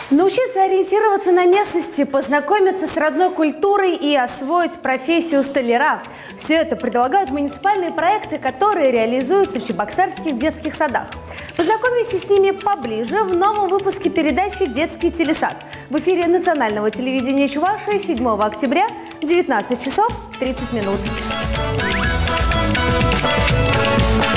Научиться ориентироваться на местности, познакомиться с родной культурой и освоить профессию столяра. Все это предлагают муниципальные проекты, которые реализуются в чебоксарских детских садах. Познакомимся с ними поближе в новом выпуске передачи «Детский телесад». В эфире национального телевидения Чувашии 7 октября в 19 часов 30 минут.